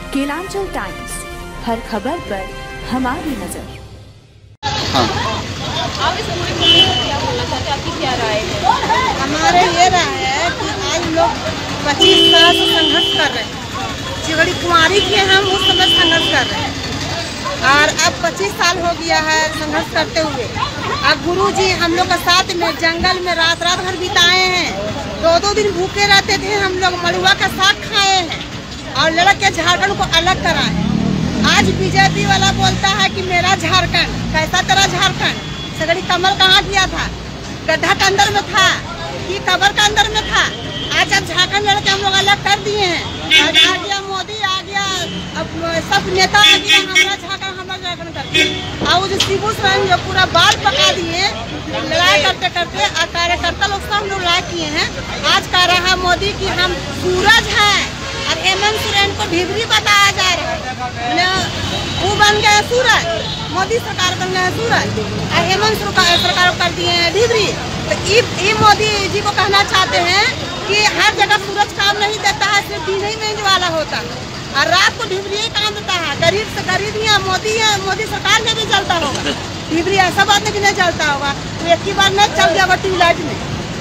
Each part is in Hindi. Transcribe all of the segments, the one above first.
केलांचल टाइम्स, हर खबर पर हमारी नजर। हाँ। आप इस पूरे मुद्दे पर क्या बोलना चाहते हैं, आपकी क्या राय है? हमारे ये राय है कि आज लोग 25 साल से संघर्ष कर रहे हैं। चिगड़ी कुमारी के हम उस समय संघर्ष कर रहे हैं और अब 25 साल हो गया है संघर्ष करते हुए। अब गुरुजी हम लोग के साथ में जंगल में रात रात भर बिताए हैं। 2-2 दिन भूखे रहते थे हम लोग, मड़ुआ का साग खाए हैं और लड़क के झारखंड को अलग कराए। आज बीजेपी वाला बोलता है कि मेरा झारखंड, कैसा तेरा झारखंड? सगड़ी कमल कहाँ किया था? गड्ढा के अंदर में था कि कबर के अंदर में था? आज अब झारखंड लड़के हम लोग अलग कर दिए हैं। आज आ गया मोदी, आ गया अब सब नेता आ गया, हमारा झारखंड करके। और जो शिबू सोरेन जो पूरा बाल पका दिए लड़ाई करते करते, और कार्यकर्ता लोग सब लोग लड़ाई किए हैं। आज कह रहा मोदी कि हम सूरज हैं और हेमंत सोरेन को ढिबरी बताया जा रहा है। वो बन गए सूरज, मोदी सरकार बन गए सूरज और हेमंत सरकार कर दिए हैं ढिबरी। तो ये मोदी जी को कहना चाहते हैं कि हर जगह सूरज काम नहीं देता है, सिर्फ दिन ही में वाला होता है और रात को ढिबरी ही काम देता है। गरीब से गरीब ही मोदी सरकार में भी चलता होगा ढिबरी, ऐसा बात नहीं कि नहीं चलता होगा। तो एक ही बार नहीं चल गया ट्यूबलाइट में,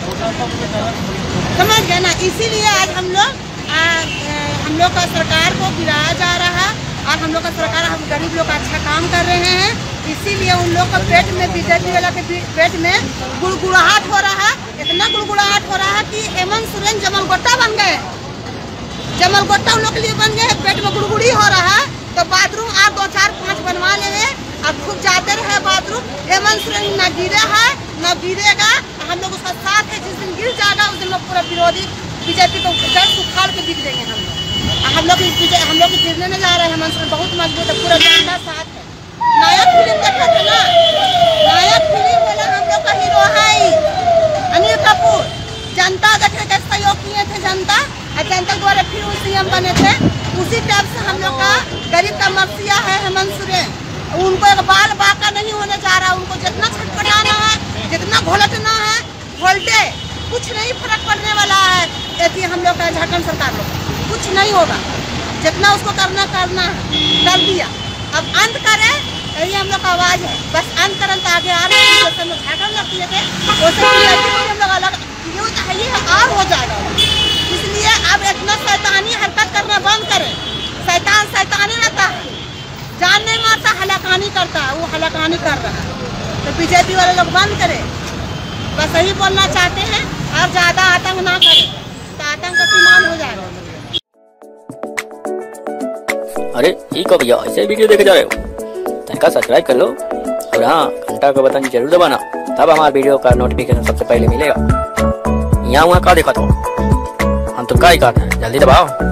समझ गए ना। इसीलिए आज हम लोग का सरकार को गिराया जा रहा है और हम लोग का सरकार हम गरीब लोग अच्छा काम कर रहे हैं। इसीलिए उन लोग का पेट में, बीजेपी वाला के पेट में गुड़गुड़ाहट हो रहा है। इतना गुड़गुड़ाहट हो रहा है कि हेमंत सोरेन जमलगोट्टा बन गए, जमलगोट्टा उन लोग के लिए बन गए। पेट में गुड़गुड़ी हो रहा है तो बाथरूम आप 2, 4, 5 बनवा लेंगे, अब खुद जाते रहे बाथरूम। हेमंत सोरेन न गिरा है न गिरेगा, हम लोग उसका साथ है। जिस दिन गिर जाएगा उस दिन लोग पूरा विरोधी बीजेपी को जड़ उखाड़ के बिक देंगे हम लोग गिरने नहीं जा रहे हैं। हेमंत सोरेन बहुत मजबूत है, पूरा जनता साथ है। नया फिल्म देखा था ना, नया फिल्म वाला हम लोग का हीरो है अनिल कपूर। जनता देखे के सहयोग किए थे जनता, और जनता द्वारा फिर वो सीएम बने थे। उसी टाइप से हम लोग का गरीब का मर्सिया है हेमंत सोरेन। उनको एक बाल बाका नहीं होने जा रहा। उनको जितना छटपटाना है, जितना घोलटना है घोलटे, कुछ नहीं फर्क पड़ने वाला है। यदि हम लोग का झारखंड सरकार लोग कुछ नहीं होगा, जितना उसको करना कर दिया। अब अंत करे, यही हम लोग का आवाज़ है। बस अंत करन तो आगे आ रहे हैं। जैसे हम लोग झारखंड लग किए थे वैसे हम लोग अलग ये और हो जाएगा। इसलिए अब इतना शैतानी हरकत करना बंद करें। शैतानी रहता है, जान नहीं मारता, हलाकानी करता है। वो हलाकानी कर रहा है तो बीजेपी वाले लोग बंद करें। बस यही बोलना चाहते हैं। और ज़्यादा आतंक ना करें तो आतंक का सीमान हो जाएगा। अरे ठीक है भैया, ऐसे वीडियो देखे जा रहे हो तनिका सब्सक्राइब कर लो और हाँ घंटा का बटन जरूर दबाना, तब हमारे वीडियो का नोटिफिकेशन सबसे पहले मिलेगा। यहाँ वहाँ का देखा तो हम तुम का ही करना है, जल्दी दबाओ।